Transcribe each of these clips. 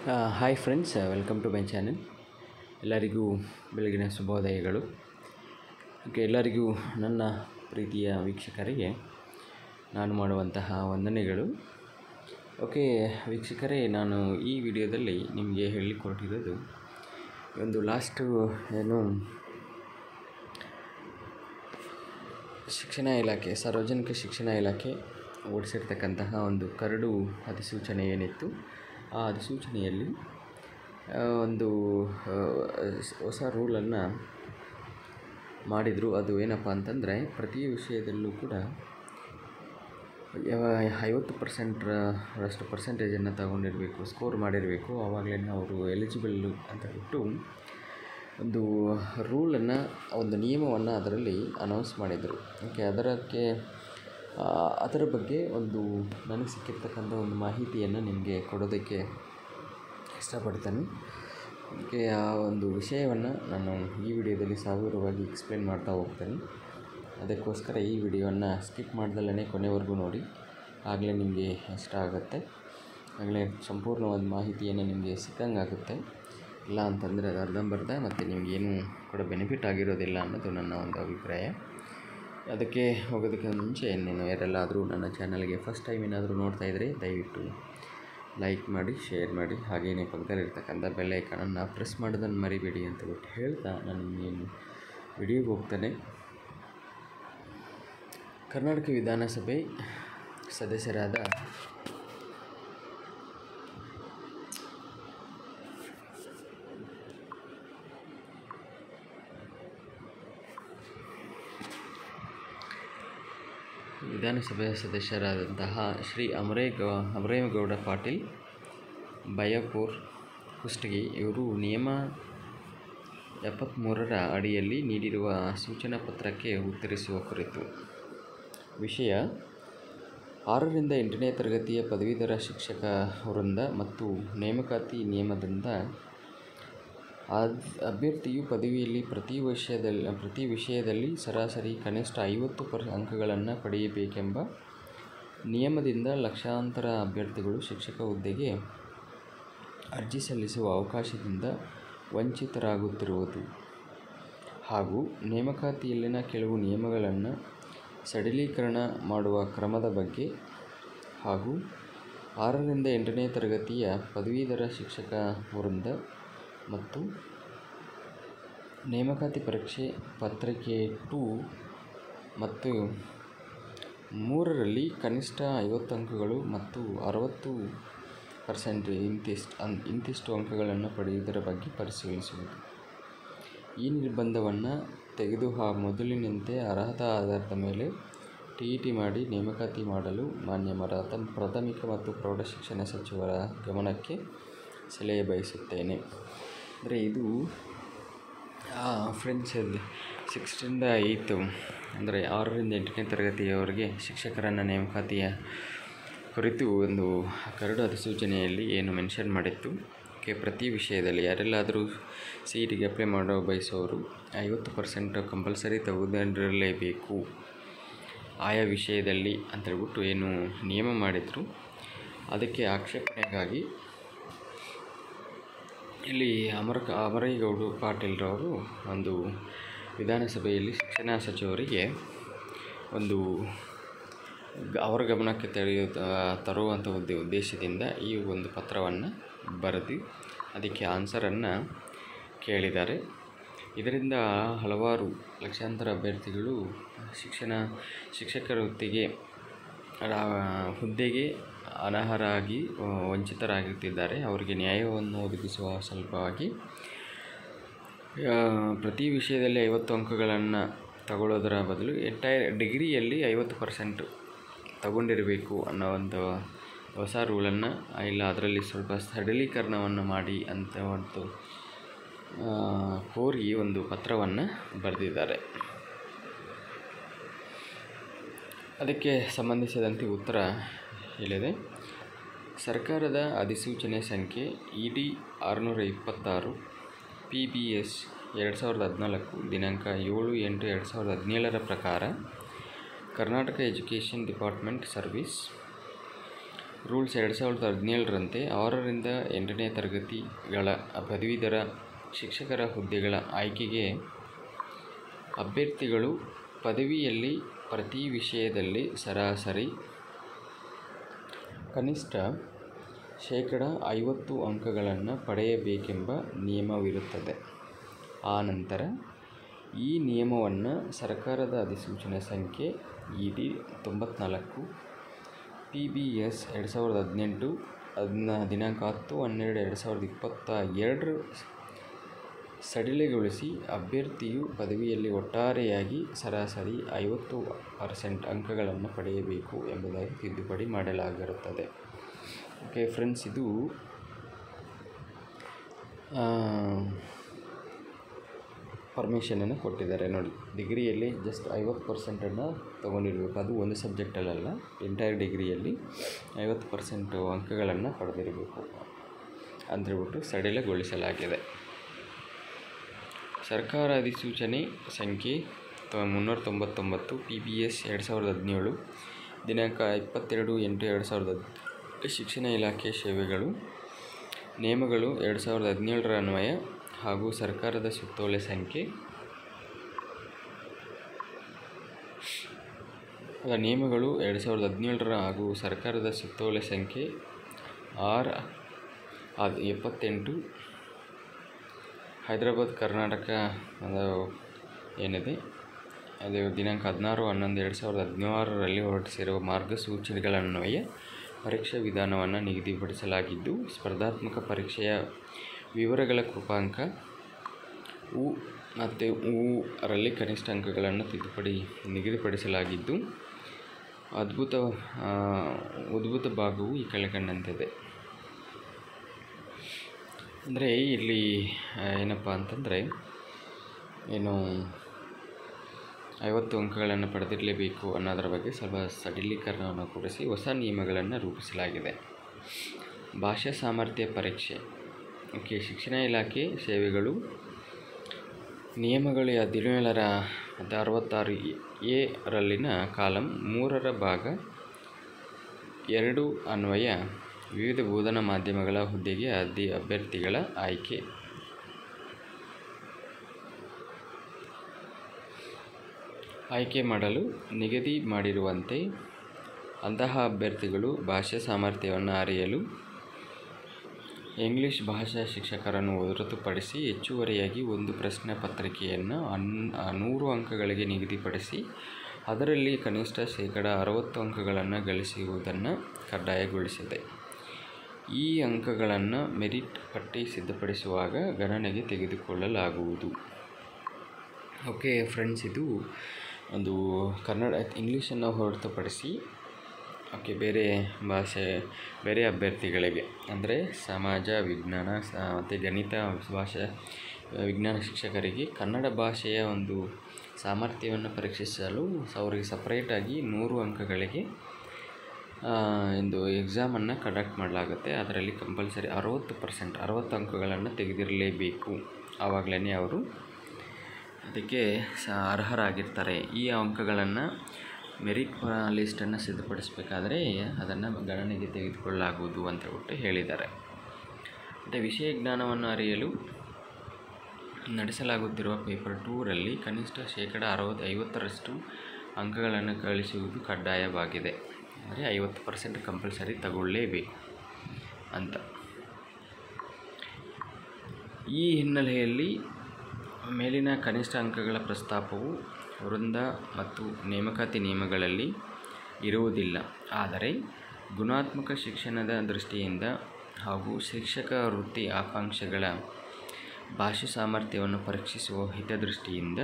Hi friends, welcome to my channel. ಎಲ್ಲರಿಗೂ ಬೆಳಗಿನ ಶುಭೋದಯಗಳು. ಎಲ್ಲರಿಗೂ ನನ್ನ ಪ್ರೀತಿಯ ವೀಕ್ಷಕರಿಗೆ ನಾನು ಮಾಡುವಂತಹ ವಂದನೆಗಳು. ವೀಕ್ಷಕರೇ, ನಾನು ಈ ವಿಡಿಯೋದಲ್ಲಿ ನಿಮಗೆ ಹೇಳಿಕೊಟ್ಟಿರೋದು ಒಂದು ಲಾಸ್ಟು ಶಿಕ್ಷಣ ಇಲಾಖೆ, ಸಾರ್ವಜನಿಕ ಶಿಕ್ಷಣ ಇಲಾಖೆ ಓಡಿಸಿರ್ತಕ್ಕಂತಹ ಒಂದು ಕರಡು ಅಧಿಸೂಚನೆ ಏನಿತ್ತು, ಆ ಅಧಿಸೂಚನೆಯಲ್ಲಿ ಒಂದು ಹೊಸ ರೂಲನ್ನು ಮಾಡಿದರು. ಅದು ಏನಪ್ಪ ಅಂತಂದರೆ, ಪ್ರತಿ ವಿಷಯದಲ್ಲೂ ಕೂಡ 50% ಪರ್ಸೆಂಟೇಜನ್ನು ತಗೊಂಡಿರಬೇಕು, ಸ್ಕೋರ್ ಮಾಡಿರಬೇಕು. ಆವಾಗಲೇ ಅವರು ಎಲಿಜಿಬಲ್ಲು ಅಂತ ಬಿಟ್ಟು ಒಂದು ರೂಲನ್ನು, ಒಂದು ನಿಯಮವನ್ನು ಅದರಲ್ಲಿ ಅನೌನ್ಸ್ ಮಾಡಿದರು. ಅದರ ಬಗ್ಗೆ ನನಗೆ ಸಿಕ್ಕಿರ್ತಕ್ಕಂಥ ಒಂದು ಮಾಹಿತಿಯನ್ನು ನಿಮಗೆ ಕೊಡೋದಕ್ಕೆ ಇಷ್ಟಪಡ್ತೇನೆ. ಆ ಒಂದು ವಿಷಯವನ್ನು ನಾನು ಈ ವಿಡಿಯೋದಲ್ಲಿ ಸಾವಿರವಾಗಿ ಎಕ್ಸ್ಪ್ಲೇನ್ ಮಾಡ್ತಾ ಹೋಗ್ತೇನೆ. ಅದಕ್ಕೋಸ್ಕರ ಈ ವಿಡಿಯೋವನ್ನು ಸ್ಕಿಪ್ ಮಾಡ್ದಲ್ಲೇ ಕೊನೆವರೆಗೂ ನೋಡಿ. ಆಗಲೇ ನಿಮಗೆ ಇಷ್ಟ ಆಗುತ್ತೆ, ಆಗಲೇ ಸಂಪೂರ್ಣವಾದ ಮಾಹಿತಿಯನ್ನು ನಿಮಗೆ ಸಿಕ್ಕಂಗಾಗುತ್ತೆ. ಇಲ್ಲ ಅಂತಂದರೆ ಅದು ಅರ್ಧಂಬರ್ಧ ಮತ್ತು ನಿಮಗೇನು ಕೂಡ ಬೆನಿಫಿಟ್ ಆಗಿರೋದಿಲ್ಲ ಅನ್ನೋದು ನನ್ನ ಒಂದು ಅಭಿಪ್ರಾಯ. ಅದಕ್ಕೆ ಹೋಗೋದಕ್ಕೆ ಮುಂಚೆ ಯಾರೆಲ್ಲಾದರೂ ನನ್ನ ಚಾನಲ್ಗೆ ಫಸ್ಟ್ ಟೈಮ್ ಏನಾದರೂ ನೋಡ್ತಾ ಇದ್ದರೆ ದಯವಿಟ್ಟು ಲೈಕ್ ಮಾಡಿ, ಶೇರ್ ಮಾಡಿ, ಹಾಗೆಯೇ ಪಕ್ಕದಲ್ಲಿರ್ತಕ್ಕಂಥ ಬೆಲ್ ಐಕಾನನ್ನು ಪ್ರೆಸ್ ಮಾಡೋದನ್ನು ಮರಿಬೇಡಿ ಅಂತ ಬಿಟ್ಟು ಹೇಳ್ತಾ ನಾನು ಇನ್ನೇನು ವಿಡಿಯೋಗೆ ಹೋಗ್ತಾನೆ. ಕರ್ನಾಟಕ ವಿಧಾನಸಭೆ ಸದಸ್ಯರಾದ ವಿಧಾನಸಭೆಯ ಸದಸ್ಯರಾದಂತಹ ಶ್ರೀ ಅಮರೇಗೌಡ ಪಾಟೀಲ್ ಬಯ್ಯಾಪುರ್ ಕುಷ್ಟಗಿ ಇವರು ನಿಯಮ 73ರ ಅಡಿಯಲ್ಲಿ ನೀಡಿರುವ ಸೂಚನಾ ಪತ್ರಕ್ಕೆ ಉತ್ತರಿಸುವ ಕುರಿತು. ವಿಷಯ: 6ರಿಂದ 8ನೇ ತರಗತಿಯ ಪದವೀಧರ ಶಿಕ್ಷಕ ವೃಂದ ಮತ್ತು ನೇಮಕಾತಿ ನಿಯಮದಿಂದ ಅಭ್ಯರ್ಥಿಯು ಪದವಿಯಲ್ಲಿ ಪ್ರತಿ ವಿಷಯದಲ್ಲಿ ಸರಾಸರಿ ಕನಿಷ್ಠ 50 ಅಂಕಗಳನ್ನು ಪಡೆಯಬೇಕೆಂಬ ನಿಯಮದಿಂದ ಲಕ್ಷಾಂತರ ಅಭ್ಯರ್ಥಿಗಳು ಶಿಕ್ಷಕ ಹುದ್ದೆಗೆ ಅರ್ಜಿ ಸಲ್ಲಿಸುವ ಅವಕಾಶದಿಂದ ವಂಚಿತರಾಗುತ್ತಿರುವುದು ಹಾಗೂ ನೇಮಕಾತಿಯಲ್ಲಿನ ಕೆಲವು ನಿಯಮಗಳನ್ನು ಸಡಿಲೀಕರಣ ಮಾಡುವ ಕ್ರಮದ ಬಗ್ಗೆ ಹಾಗೂ 6ರಿಂದ 8ನೇ ತರಗತಿಯ ಪದವೀಧರ ಶಿಕ್ಷಕ ವೃಂದ ಮತ್ತು ನೇಮಕಾತಿ ಪರೀಕ್ಷೆ ಪತ್ರಿಕೆ 2 ಮತ್ತು 3ರಲ್ಲಿ ಕನಿಷ್ಠ 50 ಅಂಕಗಳು ಮತ್ತು 60% ಇಂತಿಷ್ಟು ಅಂಕಗಳನ್ನು ಪಡೆಯುವುದರ ಬಗ್ಗೆ ಪರಿಶೀಲಿಸುವುದು. ಈ ನಿರ್ಬಂಧವನ್ನು ತೆಗೆದು ಮೊದಲಿನಂತೆ ಅರ್ಹತಾ ಆಧಾರದ ಮೇಲೆ TET ಮಾಡಿ ನೇಮಕಾತಿ ಮಾಡಲು ಮಾನ್ಯ ಪ್ರಾಥಮಿಕ ಮತ್ತು ಪ್ರೌಢಶಿಕ್ಷಣ ಸಚಿವರ ಗಮನಕ್ಕೆ ಸೆಳೆಯ ಬಯಸುತ್ತೇನೆ. ಅಂದರೆ ಇದು ಫ್ರೆಂಡ್ಸ್ 6ರಿಂದ 8 ಅಂದರೆ 6ರಿಂದ 8ನೇ ತರಗತಿಯವರೆಗೆ ಶಿಕ್ಷಕರನ್ನು ನೇಮಕಾತಿಯ ಕುರಿತು ಒಂದು ಕರಡು ಅಧಿಸೂಚನೆಯಲ್ಲಿ ಏನು ಮೆನ್ಷನ್ ಮಾಡಿತ್ತು. ಪ್ರತಿ ವಿಷಯದಲ್ಲಿ ಯಾರೆಲ್ಲಾದರೂ CETಗೆ ಅಪ್ಲೈ ಮಾಡೋ ಬಯಸೋರು 50% ಕಂಪಲ್ಸರಿ ತೆಗೆದುಕೊಂಡಿರಲೇಬೇಕು ಆಯಾ ವಿಷಯದಲ್ಲಿ ಅಂತೇಳ್ಬಿಟ್ಟು ಏನು ನಿಯಮ ಮಾಡಿದರು. ಅದಕ್ಕೆ ಆಕ್ಷೇಪಣೆಗಾಗಿ ಇಲ್ಲಿ ಅಮರೇಗೌಡ ಪಾಟೀಲ್ರವರು ಒಂದು ವಿಧಾನಸಭೆಯಲ್ಲಿ ಶಿಕ್ಷಣ ಸಚಿವರಿಗೆ ಅವರ ಗಮನಕ್ಕೆ ತರುವಂಥ ಉದ್ದೇಶದಿಂದ ಈ ಒಂದು ಪತ್ರವನ್ನು ಬರೆದು ಅದಕ್ಕೆ ಆನ್ಸರನ್ನು ಕೇಳಿದ್ದಾರೆ. ಇದರಿಂದ ಹಲವಾರು ಲಕ್ಷಾಂತರ ಅಭ್ಯರ್ಥಿಗಳು ಶಿಕ್ಷಕರ ಹುದ್ದೆಗೆ ಅನರ್ಹರಾಗಿ ವಂಚಿತರಾಗುತ್ತಿದ್ದಾರೆ. ಅವರಿಗೆ ನ್ಯಾಯವನ್ನು ಒದಗಿಸುವ ಸಲುವಾಗಿ ಪ್ರತಿ ವಿಷಯದಲ್ಲಿ 50 ಅಂಕಗಳನ್ನು ತಗೊಳ್ಳೋದರ ಬದಲು ಡಿಗ್ರಿಯಲ್ಲಿ 50% ತಗೊಂಡಿರಬೇಕು ಅನ್ನೋ ಒಂದು ಹೊಸ ರೂಲನ್ನು, ಇಲ್ಲ ಅದರಲ್ಲಿ ಸ್ವಲ್ಪ ಸಡಿಲೀಕರಣವನ್ನು ಮಾಡಿ ಅಂತ ಒಂದು ಕೋರಿ ಒಂದು ಪತ್ರವನ್ನು ಬರೆದಿದ್ದಾರೆ. ಅದಕ್ಕೆ ಸಂಬಂಧಿಸಿದಂತೆ ಉತ್ತರ ಹೇಳಿದೆ. ಸರ್ಕಾರದ ಅಧಿಸೂಚನೆ ಸಂಖ್ಯೆ ED 626 PBS 2014 ದಿನಾಂಕ 7/8/2017 ಪ್ರಕಾರ Karnataka education department service rules 2017ರಂತೆ 6ರಿಂದ 8ನೇ ತರಗತಿಗಳ ಪದವೀಧರ ಶಿಕ್ಷಕರ ಹುದ್ದೆಗಳ ಆಯ್ಕೆಗೆ ಅಭ್ಯರ್ಥಿಗಳು ಪದವಿಯಲ್ಲಿ ಪ್ರತಿ ವಿಷಯದಲ್ಲಿ ಸರಾಸರಿ ಕನಿಷ್ಠ 50% ಅಂಕಗಳನ್ನು ಪಡೆಯಬೇಕೆಂಬ ನಿಯಮವಿರುತ್ತದೆ. ಆನಂತರ ಈ ನಿಯಮವನ್ನು ಸರ್ಕಾರದ ಅಧಿಸೂಚನೆ ಸಂಖ್ಯೆ ED 94 PBS 2018 ದಿನಾಂಕ 10/12/2022 ಸಡಿಲಗೊಳಿಸಿ ಅಭ್ಯರ್ಥಿಯು ಪದವಿಯಲ್ಲಿ ಒಟ್ಟಾರೆಯಾಗಿ ಸರಾಸರಿ 50% ಅಂಕಗಳನ್ನು ಪಡೆಯಬೇಕು ಎಂಬುದಾಗಿ ತಿದ್ದುಪಡಿ ಮಾಡಲಾಗಿರುತ್ತದೆ. ಓಕೆ ಫ್ರೆಂಡ್ಸ್, ಇದು ಪರ್ಮಿಷನನ್ನು ಕೊಟ್ಟಿದ್ದಾರೆ ನೋಡಿ. ಡಿಗ್ರಿಯಲ್ಲಿ ಜಸ್ಟ್ 50%ಅನ್ನು ತೊಗೊಂಡಿರಬೇಕು. ಅದು ಒಂದು ಸಬ್ಜೆಕ್ಟಲ್ಲ, ಎಂಟೈರ್ ಡಿಗ್ರಿಯಲ್ಲಿ 50% ಅಂಕಗಳನ್ನು ಪಡೆದಿರಬೇಕು ಅಂತೇಳ್ಬಿಟ್ಟು ಸಡಿಲಗೊಳಿಸಲಾಗಿದೆ. ಸರ್ಕಾರ ಅಧಿಸೂಚನೆ ಸಂಖ್ಯೆ 399 PBS 2017 ದಿನಾಂಕ 22/8/2017 ಶಿಕ್ಷಣ ಇಲಾಖೆ ಸೇವೆಗಳು ನಿಯಮಗಳು 2017 ಅನ್ವಯ ಹಾಗೂ ಸರ್ಕಾರದ ಸುತ್ತೋಲೆ ಸಂಖ್ಯೆ ನಿಯಮಗಳು 2017 ಹಾಗೂ ಸರ್ಕಾರದ ಸುತ್ತೋಲೆ ಸಂಖ್ಯೆ R78 ಹೈದರಾಬಾದ್ ಕರ್ನಾಟಕ ಏನಿದೆ ಅದು ದಿನಾಂಕ 16/11/2016ರಲ್ಲಿ ಹೊರಡಿಸಿರುವ ಮಾರ್ಗಸೂಚಿಗಳನ್ವಯ ಪರೀಕ್ಷಾ ವಿಧಾನವನ್ನು ನಿಗದಿಪಡಿಸಲಾಗಿದ್ದು, ಸ್ಪರ್ಧಾತ್ಮಕ ಪರೀಕ್ಷೆಯ ವಿವರಗಳ ಕೃಪಾಂಕ ಉ ಮತ್ತು ರಲ್ಲಿ ಕನಿಷ್ಠ ಅಂಕಗಳನ್ನು ನಿಗದಿಪಡಿಸಲಾಗಿದ್ದು, ಉದ್ಭೂತ ಭಾಗವು ಈ ಕೆಳಕಂಡಂತಿದೆ. ಅಂದರೆ ಇಲ್ಲಿ ಏನಪ್ಪ ಅಂತಂದರೆ 50 ಅಂಕಗಳನ್ನು ಪಡೆದಿರಲೇಬೇಕು ಅನ್ನೋದರ ಬಗ್ಗೆ ಸ್ವಲ್ಪ ಸಡಿಲೀಕರಣವನ್ನು ಕೊಡಿಸಿ ಹೊಸ ನಿಯಮಗಳನ್ನು ರೂಪಿಸಲಾಗಿದೆ. ಭಾಷಾ ಸಾಮರ್ಥ್ಯ ಪರೀಕ್ಷೆ. ಓಕೆ, ಶಿಕ್ಷಣ ಇಲಾಖೆ ಸೇವೆಗಳು ನಿಯಮಗಳು 17/66A ರಲ್ಲಿನ ಕಾಲಂ 3ರ ಭಾಗ 2 ಅನ್ವಯ ವಿವಿಧ ಬೋಧನಾ ಮಾಧ್ಯಮಗಳ ಹುದ್ದೆಗೆ ಅಭ್ಯರ್ಥಿಗಳ ಆಯ್ಕೆ ಮಾಡಲು ನಿಗದಿ ಮಾಡಿರುವಂತೆ ಅಂತಹ ಅಭ್ಯರ್ಥಿಗಳು ಭಾಷಾ ಸಾಮರ್ಥ್ಯವನ್ನು ಅರಿಯಲು ಇಂಗ್ಲಿಷ್ ಭಾಷಾ ಶಿಕ್ಷಕರನ್ನು ಹೊರತುಪಡಿಸಿ ಹೆಚ್ಚುವರಿಯಾಗಿ ಒಂದು ಪ್ರಶ್ನೆ ಪತ್ರಿಕೆಯನ್ನು 100 ಅಂಕಗಳಿಗೆ ನಿಗದಿಪಡಿಸಿ ಅದರಲ್ಲಿ ಕನಿಷ್ಠ 60% ಅಂಕಗಳನ್ನು ಗಳಿಸುವುದನ್ನು ಕಡ್ಡಾಯಗೊಳಿಸಿದೆ. ಈ ಅಂಕಗಳನ್ನು ಮೆರಿಟ್ ಪಟ್ಟಿ ಸಿದ್ಧಪಡಿಸುವಾಗ ಗಣನೆಗೆ ತೆಗೆದುಕೊಳ್ಳಲಾಗುವುದು. ಓಕೆ ಫ್ರೆಂಡ್ಸ್, ಇದು ಒಂದು ಇಂಗ್ಲೀಷನ್ನು ಹೊರತುಪಡಿಸಿ ಬೇರೆ ಭಾಷೆ ಬೇರೆ ಅಭ್ಯರ್ಥಿಗಳಿಗೆ ಅಂದರೆ ಸಮಾಜ ವಿಜ್ಞಾನ ಮತ್ತು ಗಣಿತ ವಿಜ್ಞಾನ ಶಿಕ್ಷಕರಿಗೆ ಕನ್ನಡ ಭಾಷೆಯ ಒಂದು ಸಾಮರ್ಥ್ಯವನ್ನು ಪರೀಕ್ಷಿಸಲು ಅವರಿಗೆ ಸಪ್ರೇಟಾಗಿ 100 ಅಂಕಗಳಿಗೆ ಒಂದು ಎಕ್ಸಾಮನ್ನು ಕಂಡಕ್ಟ್ ಮಾಡಲಾಗುತ್ತೆ. ಅದರಲ್ಲಿ ಕಂಪಲ್ಸರಿ 60% ಅಂಕಗಳನ್ನು ತೆಗೆದಿರಲೇಬೇಕು. ಆವಾಗಲೇ ಅವರು ಅದಕ್ಕೆ ಅರ್ಹರಾಗಿರ್ತಾರೆ. ಈ ಅಂಕಗಳನ್ನು ಮೆರಿಟ್ ಲಿಸ್ಟನ್ನು ಸಿದ್ಧಪಡಿಸಬೇಕಾದ್ರೆ ಅದನ್ನು ಗಣನೆಗೆ ತೆಗೆದುಕೊಳ್ಳಲಾಗುವುದು ಅಂತ ಹೇಳಿದ್ದಾರೆ. ಮತ್ತು ವಿಷಯ ಜ್ಞಾನವನ್ನು ಅರಿಯಲು ನಡೆಸಲಾಗುತ್ತಿರುವ ಪೇಪರ್ 2ರಲ್ಲಿ ಕನಿಷ್ಠ 50% ಅಂಕಗಳನ್ನು ಗಳಿಸುವುದು ಕಡ್ಡಾಯವಾಗಿದೆ. ಅಂದರೆ 50% ಕಂಪಲ್ಸರಿ ತಗೊಳ್ಳೇಬೇಕು ಅಂತ. ಈ ಹಿನ್ನೆಲೆಯಲ್ಲಿ ಮೇಲಿನ ಕನಿಷ್ಠ ಅಂಕಗಳ ಪ್ರಸ್ತಾಪವು ವೃಂದ ಮತ್ತು ನೇಮಕಾತಿ ನಿಯಮಗಳಲ್ಲಿ ಇರುವುದಿಲ್ಲ. ಆದರೆ ಗುಣಾತ್ಮಕ ಶಿಕ್ಷಣದ ದೃಷ್ಟಿಯಿಂದ ಹಾಗೂ ಶಿಕ್ಷಕ ವೃತ್ತಿ ಆಕಾಂಕ್ಷಿಗಳ ಭಾಷಾ ಸಾಮರ್ಥ್ಯವನ್ನು ಪರೀಕ್ಷಿಸುವ ಹಿತದೃಷ್ಟಿಯಿಂದ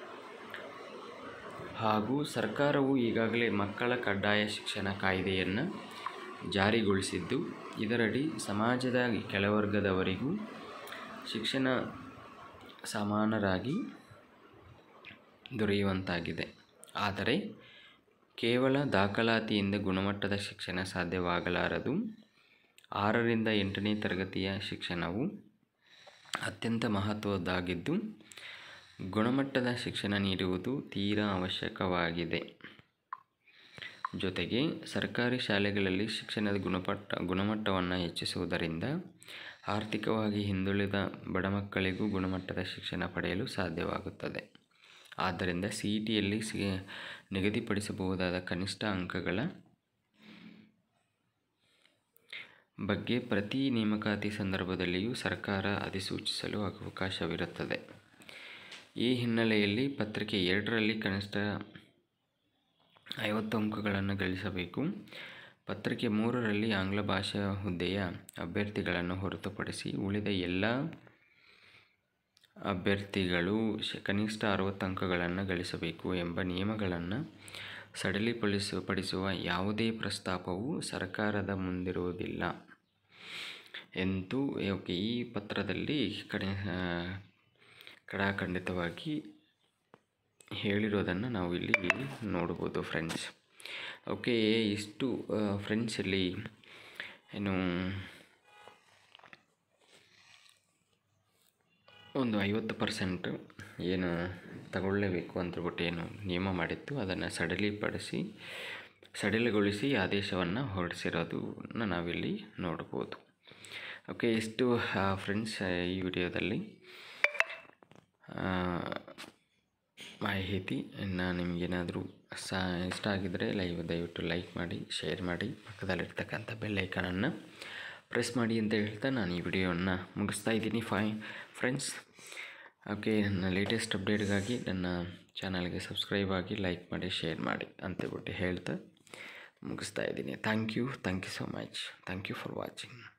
ಹಾಗೂ ಸರ್ಕಾರವು ಈಗಾಗಲೇ ಮಕ್ಕಳ ಕಡ್ಡಾಯ ಶಿಕ್ಷಣ ಕಾಯ್ದೆಯನ್ನು ಜಾರಿಗೊಳಿಸಿದ್ದು, ಇದರಡಿ ಸಮಾಜದ ಕೆಳವರ್ಗದವರಿಗೂ ಶಿಕ್ಷಣ ಸಮಾನರಾಗಿ ದೊರೆಯುವಂತಾಗಿದೆ. ಆದರೆ ಕೇವಲ ದಾಖಲಾತಿಯಿಂದ ಗುಣಮಟ್ಟದ ಶಿಕ್ಷಣ ಸಾಧ್ಯವಾಗಲಾರದು. 6ರಿಂದ 8ನೇ ತರಗತಿಯ ಶಿಕ್ಷಣವು ಅತ್ಯಂತ ಮಹತ್ವದ್ದಾಗಿದ್ದು, ಗುಣಮಟ್ಟದ ಶಿಕ್ಷಣ ನೀಡುವುದು ತೀರಾ ಅವಶ್ಯಕವಾಗಿದೆ. ಜೊತೆಗೆ ಸರ್ಕಾರಿ ಶಾಲೆಗಳಲ್ಲಿ ಶಿಕ್ಷಣದ ಗುಣಮಟ್ಟವನ್ನು ಹೆಚ್ಚಿಸುವುದರಿಂದ ಆರ್ಥಿಕವಾಗಿ ಹಿಂದುಳಿದ ಬಡ ಮಕ್ಕಳಿಗೂ ಗುಣಮಟ್ಟದ ಶಿಕ್ಷಣ ಪಡೆಯಲು ಸಾಧ್ಯವಾಗುತ್ತದೆ. ಆದ್ದರಿಂದ CETಯಲ್ಲಿ ನಿಗದಿಪಡಿಸಬಹುದಾದ ಕನಿಷ್ಠ ಅಂಕಗಳ ಬಗ್ಗೆ ಪ್ರತಿ ನೇಮಕಾತಿ ಸಂದರ್ಭದಲ್ಲಿಯೂ ಸರ್ಕಾರ ಅಧಿಸೂಚಿಸಲು ಅವಕಾಶವಿರುತ್ತದೆ. ಈ ಹಿನ್ನೆಲೆಯಲ್ಲಿ ಪತ್ರಿಕೆ 2ರಲ್ಲಿ ಕನಿಷ್ಠ 50 ಅಂಕಗಳನ್ನು ಗಳಿಸಬೇಕು. ಪತ್ರಿಕೆ 3ರಲ್ಲಿ ಆಂಗ್ಲ ಭಾಷಾ ಹುದ್ದೆಯ ಅಭ್ಯರ್ಥಿಗಳನ್ನು ಹೊರತುಪಡಿಸಿ ಉಳಿದ ಎಲ್ಲ ಅಭ್ಯರ್ಥಿಗಳು ಕನಿಷ್ಠ 60 ಅಂಕಗಳನ್ನು ಗಳಿಸಬೇಕು ಎಂಬ ನಿಯಮಗಳನ್ನು ಸಡಿಲಪಡಿಸುವ ಯಾವುದೇ ಪ್ರಸ್ತಾಪವು ಸರ್ಕಾರದ ಮುಂದಿರುವುದಿಲ್ಲ ಎಂದು ಈ ಪತ್ರದಲ್ಲಿ ಖಡಾಖಂಡಿತವಾಗಿ ಹೇಳಿರೋದನ್ನು ನಾವು ಇಲ್ಲಿ ನೋಡ್ಬೋದು ಫ್ರೆಂಡ್ಸ್. ಓಕೆ, ಇಷ್ಟು ಫ್ರೆಂಡ್ಸ್ ಇಲ್ಲಿ ಏನು ಒಂದು 50% ಏನು ತಗೊಳ್ಳೇಬೇಕು ಅಂತಬಿಟ್ಟು ಏನು ನಿಯಮ ಮಾಡಿತ್ತು ಅದನ್ನು ಸಡಿಲಗೊಳಿಸಿ ಆದೇಶವನ್ನು ಹೊರಡಿಸಿರೋದನ್ನು ನಾವಿಲ್ಲಿ ನೋಡ್ಬೋದು. ಓಕೆ, ಇಷ್ಟು ಫ್ರೆಂಡ್ಸ್ ಈ ವಿಡಿಯೋದಲ್ಲಿ ಮಾಹಿತಿ. ಇನ್ನು ನಿಮಗೇನಾದರೂ ಇಷ್ಟ ಆಗಿದ್ದರೆ ದಯವಿಟ್ಟು ಲೈಕ್ ಮಾಡಿ, ಶೇರ್ ಮಾಡಿ, ಪಕ್ಕದಲ್ಲಿರ್ತಕ್ಕಂಥ ಬೆಲ್ ಐಕಾನನ್ನು ಪ್ರೆಸ್ ಮಾಡಿ ಅಂತ ಹೇಳ್ತಾ ನಾನು ಈ ವಿಡಿಯೋವನ್ನು ಮುಗಿಸ್ತಾ ಇದ್ದೀನಿ ಫ್ರೆಂಡ್ಸ್. ಓಕೆ, ನನ್ನ ಲೇಟೆಸ್ಟ್ ಅಪ್ಡೇಟ್ಗಾಗಿ ನನ್ನ ಚಾನಲ್ಗೆ ಸಬ್ಸ್ಕ್ರೈಬ್ ಆಗಿ, ಲೈಕ್ ಮಾಡಿ, ಶೇರ್ ಮಾಡಿ ಅಂತೇಳ್ಬಿಟ್ಟು ಹೇಳ್ತಾ ಮುಗಿಸ್ತಾ ಇದ್ದೀನಿ. Thank you so much. Thank you for watching.